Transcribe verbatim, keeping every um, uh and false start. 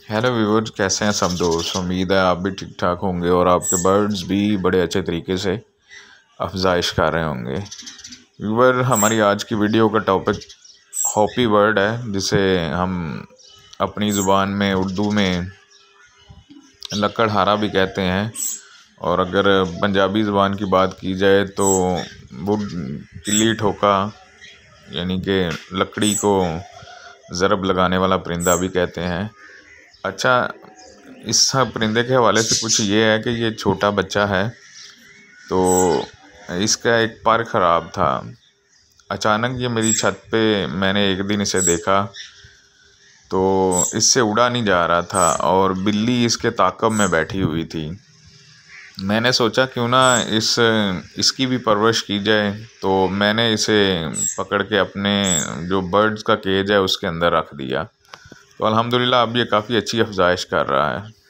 Hello viewers, कैसे हैं सब दोस्त। उम्मीद है आप भी ठीक ठाक होंगे और आपके बर्ड्स भी बड़े अच्छे तरीके से अफजाइश कर रहे होंगे। व्यूअर, हमारी आज की वीडियो का टॉपिक हॉपी बर्ड है, जिसे हम अपनी ज़ुबान में उर्दू में लकड़हारा भी कहते हैं, और अगर पंजाबी ज़ुबान की बात की जाए तो वुड किली ठोका यानी कि लकड़ी को ज़रब लगाने वाला परिंदा भी कहते हैं। अच्छा, इस परिंदे के हवाले से कुछ ये है कि ये छोटा बच्चा है, तो इसका एक पर ख़राब था। अचानक ये मेरी छत पे मैंने एक दिन इसे देखा तो इससे उड़ा नहीं जा रहा था और बिल्ली इसके ताक़ब में बैठी हुई थी। मैंने सोचा क्यों ना इस इसकी भी परवरिश की जाए, तो मैंने इसे पकड़ के अपने जो बर्ड्स का केज है उसके अंदर रख दिया। तो अल्हम्दुलिल्लाह अब ये काफ़ी अच्छी अफजाइश कर रहा है।